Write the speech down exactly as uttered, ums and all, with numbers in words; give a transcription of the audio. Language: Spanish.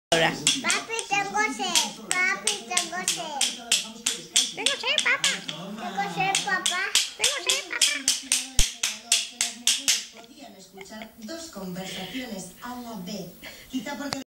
Ahora. Papi, tengo sed. Papi, tengo sed. Tengo sed, papá. Tengo sed, papá. Tengo sed, papá. Podían escuchar dos conversaciones a la vez, quizá porque